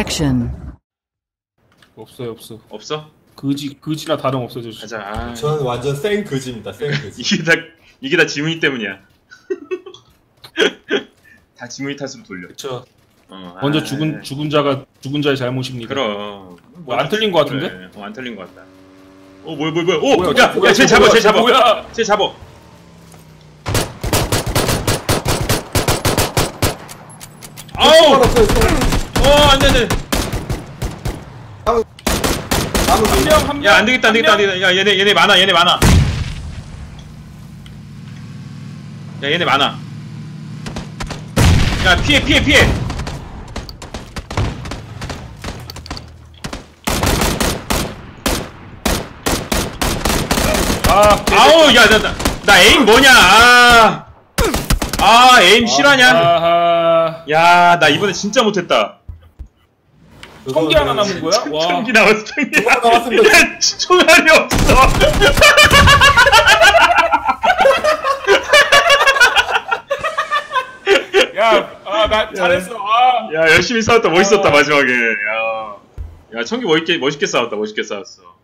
Action. 없어요, 없어. 없어? 그지나 다름없어, 저. 가자. 아, 저는 완전 생 그지입니다. 생 그지. 이게 다 지문이 때문이야. 다 지문이 탓으로 돌려. 그쵸. 먼저 먼저 죽은 자의 잘못입니다. 그럼. 안 틀린 것 같은데? 그래. 안 틀린 것 같다. 뭐야. 오, 야, 쟤 잡아. 뭐야? 쟤 잡아. 아우! 안 돼. 한 명. 야, 안 되겠다. 야, 얘네 많아. 야, 얘네 많아. 야, 피해. 아우, 야, 나 에임 뭐냐? 에임 실화냐? 아하. 야, 나 이번에 진짜 못했다. 총기 하나 남은 거야? 와. 총기 나왔어, 총기. 하나 남았습니다. 야, 총알이 없어. 야, 나 잘했어. 야, 열심히 싸웠다, 멋있었다, 마지막에. 야, 총기 멋있게 싸웠다, 멋있게 싸웠어.